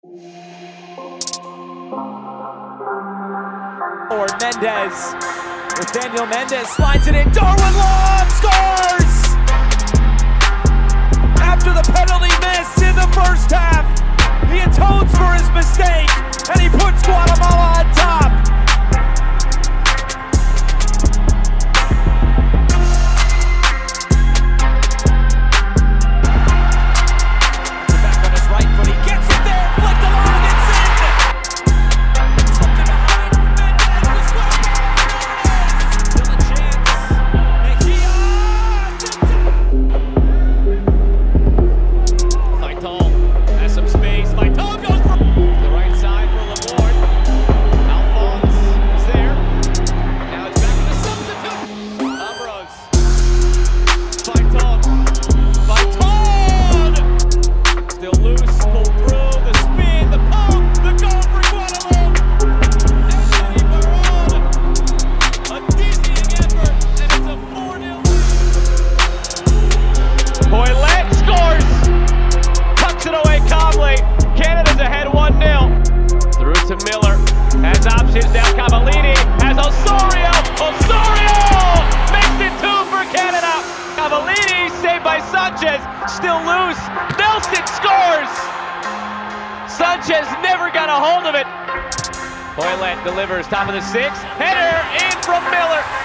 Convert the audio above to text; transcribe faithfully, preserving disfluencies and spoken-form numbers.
Or Mendez, with Daniel Mendez slides it in, Darwin Long scores! After the penalty miss in the first half, he atones for his mistake, and he puts Guatemala on top. Back on his right foot, he gets it there, flicked along, it's in! Something behind Mendez, still a chance. Mejia! Vital has some space, Vital goes for the right side for Laporte. Alphonse is there. Now it's back to the substitute. Ambrose. Vital. Vital! Still loose, pull through, the spin, the poke, the goal for Guatemala. Anthony Barone. A dizzying effort, and it's a four nil lead. Hoylet scores! Tucks it away calmly. Canada's ahead one nil. Through to Miller. Has options now. Cavallini has Osorio. Osorio makes it two for Canada. Cavallini saved by Sanchez. Still loose. Nelson scores. Sanchez never got a hold of it. Hoylet delivers top of the six. Header in from Miller.